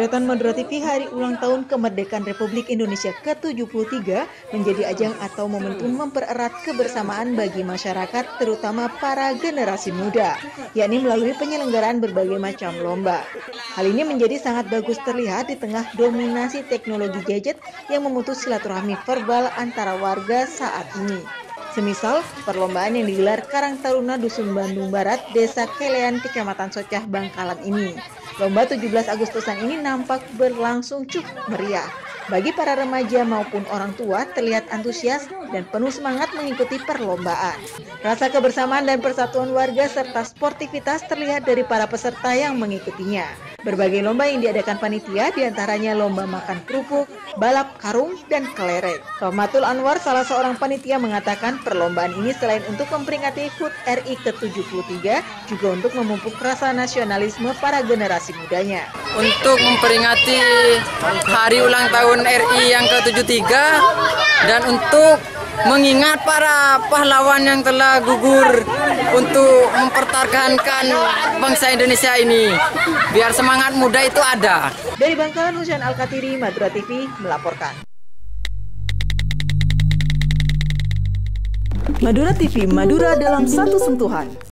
Marathon Madura TV Hari Ulang Tahun Kemerdekaan Republik Indonesia ke-73 menjadi ajang atau momentum mempererat kebersamaan bagi masyarakat, terutama para generasi muda, yakni melalui penyelenggaraan berbagai macam lomba. Hal ini menjadi sangat bagus terlihat di tengah dominasi teknologi gadget yang memutus silaturahmi verbal antara warga saat ini. Semisal perlombaan yang digelar Karang Taruna Dusun Bandung Barat, Desa Kelean, Kecamatan Socah, Bangkalan ini. Lomba 17 Agustusan ini nampak berlangsung cukup meriah. Bagi para remaja maupun orang tua terlihat antusias dan penuh semangat mengikuti perlombaan. Rasa kebersamaan dan persatuan warga serta sportivitas terlihat dari para peserta yang mengikutinya. Berbagai lomba yang diadakan panitia diantaranya lomba makan kerupuk, balap karung, dan kelereng. Rahmatul Anwar, salah seorang panitia, mengatakan perlombaan ini selain untuk memperingati HUT RI ke-73, juga untuk memupuk rasa nasionalisme para generasi mudanya. Untuk memperingati hari ulang tahun RI yang ke-73 dan untuk mengingat para pahlawan yang telah gugur untuk mempertahankan bangsa Indonesia ini, biar semangat muda itu ada. Dari Bangkalan, Husain Al-Katiri, Madura TV melaporkan. Madura TV, Madura dalam satu sentuhan.